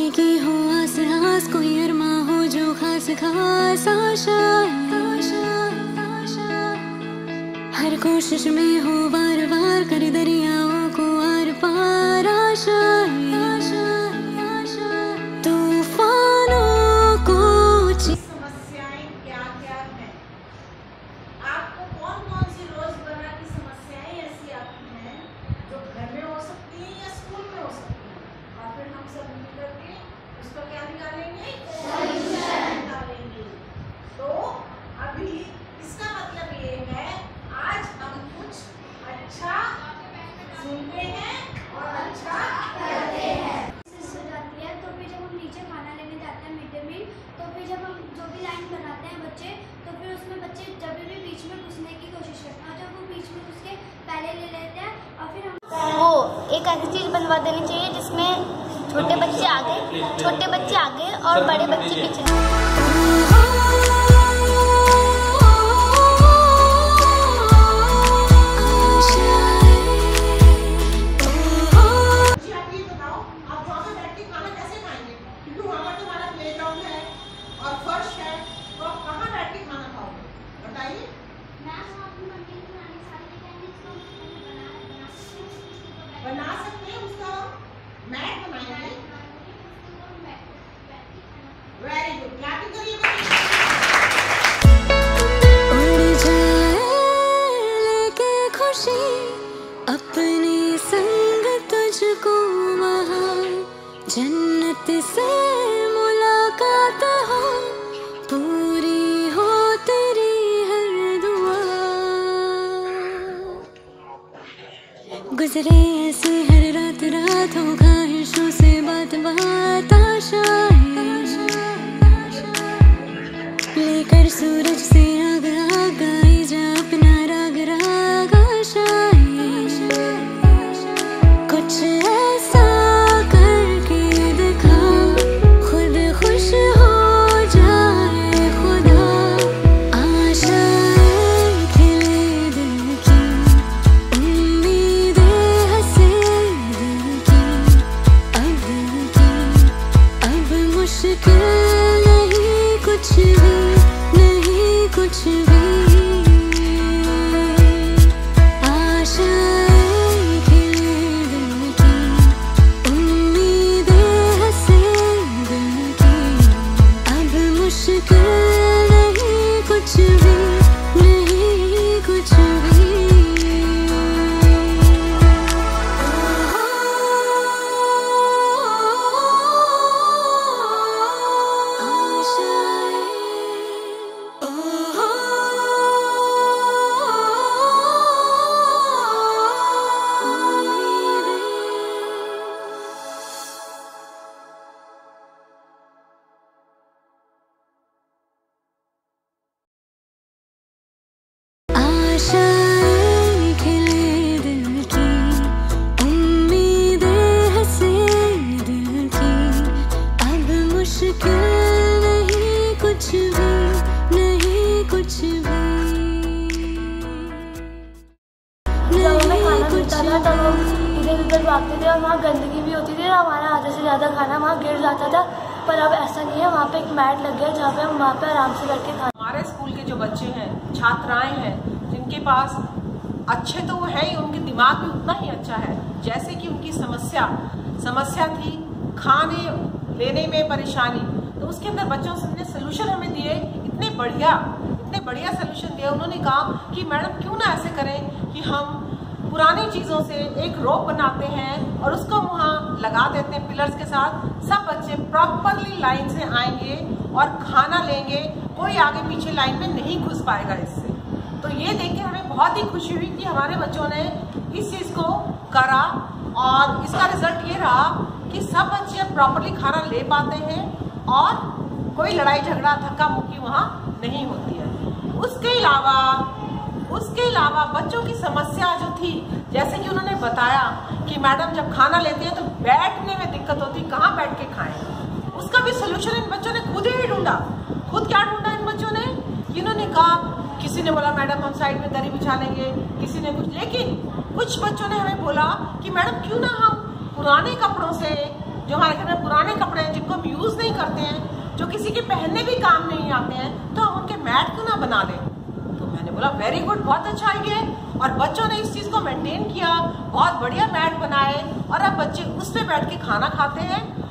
की हो आस आस, कोई अरमा हो जो खास खास आशा, हर कोशिश में हो बार बार कर दरियाओं को आर पार आशा, तूफानों को। समस्याएं क्या क्या है? आपको कौन कौन सी रोजमर्रा की समस्याएं ऐसी आती हैं जो घर में हो सकती हैं या स्कूल में हो सकती हैं, और फिर हम सब मिलकर के उसको क्या निकालेंगे? निकालेंगे। तो अभी इसका मतलब ये है, आज हम कुछ अच्छा सुनते हैं और अच्छा करते हैं। जाती है तो फिर जब हम नीचे खाना लेने जाते हैं मिड डे मील, तो फिर जब हम जो भी लाइन बनाते हैं बच्चे, तो फिर उसमें बच्चे जब भी बीच में घुसने की कोशिश करते हैं, और जब वो बीच में घुस के पहले ले लेते हैं, और फिर हम वो एक ऐसी चीज़ बनवा देनी चाहिए जिसमें छोटे बच्चे आगे और बड़े बच्चे पीछे। बना सकते हैं, उसका मैट बनाएंगे। वेरी गुड, क्लैपिंग करिए बच्चे। उड़ जाए लेके खुशी अपने संग तुझको, वहाँ जन्नत से मुलाकात हो, पूरी हो तेरी हर दुआ। गुजरे ऐसे हर रात रात, हो ख्वाहिशों से बात बात आशाएं, लेकर सूरज से आग आग गाई जा अपना राग राग आशाएं, कुछ ऐसा करके दिखा खुद खुश हो जाए खुदा। आशाएं खिले दिल की, उम्मीदें हंसे दिल की, अब मुश्किल नहीं कुछ भी, नहीं कुछ भी। आशाएं खिले दिल की, उम्मीदें हंसे दिल की, अब मुश्किल नहीं कुछ भी, नहीं कुछ भी। आशाएं खिले दिल की, उम्मीदें हंसे दिल की, अब मुश्किल नहीं कुछ भी, नहीं कुछ भी। जब हमें खाना मिलता था तब हम इधर उधर भागते थे, और वहाँ गंदगी भी होती थी, और हमारा आधे से ज़्यादा खाना वहाँ गिर जाता था। पर अब ऐसा नहीं है, वहाँ पे एक मैट लग गया जहाँ पे हम वहाँ पे आराम से बैठ के खाना। हमारे स्कूल के जो बच्चे हैं, छात्राएं हैं, जिनके पास अच्छे तो वो है ही, उनके दिमाग भी उतना ही अच्छा है। जैसे कि उनकी समस्या थी खाने लेने में परेशानी, तो उसके अंदर बच्चों ने सोल्यूशन हमें दिए, इतने बढ़िया सोल्यूशन दिया। उन्होंने कहा कि मैडम क्यों ना ऐसे करें कि हम पुरानी चीज़ों से एक रोप बनाते हैं और उसको वहाँ लगा देते हैं पिलर्स के साथ। सब बच्चे प्रॉपरली लाइन से आएंगे और खाना लेंगे, कोई आगे पीछे लाइन में नहीं घुस पाएगा इससे। तो ये देख के हमें बहुत ही खुशी हुई कि हमारे बच्चों ने इस चीज़ को करा, और इसका रिजल्ट ये रहा कि सब बच्चे प्रॉपरली खाना ले पाते हैं और कोई लड़ाई झगड़ा धक्का मुक्की वहाँ नहीं होती है। उसके अलावा बच्चों की समस्या जो थी, जैसे कि उन्होंने बताया कि मैडम जब खाना लेते हैं तो बैठने में दिक्कत होती, कहाँ बैठ के खाएं, उसका भी सोल्यूशन इन बच्चों ने खुद ही ढूंढा। खुद क्या ढूंढा इन बच्चों ने? इन्होंने कहा, किसी ने बोला मैडम हम साइड में दरी बिछा लेंगे, किसी ने कुछ, लेकिन कुछ बच्चों ने हमें बोला कि मैडम क्यों ना हम पुराने कपड़ों से जो हमारे घर में पुराने कपड़े हैं जिनको हम यूज नहीं करते हैं, जो किसी के पहनने भी काम नहीं आते हैं, तो हम उनके मैट क्यों ना बना लें। तो मैंने बोला वेरी गुड, बहुत अच्छा आइडिया है। और बच्चों ने इस चीज को मेंटेन किया, बहुत बढ़िया मैट बनाए और अब बच्चे उस पे बैठ के खाना खाते हैं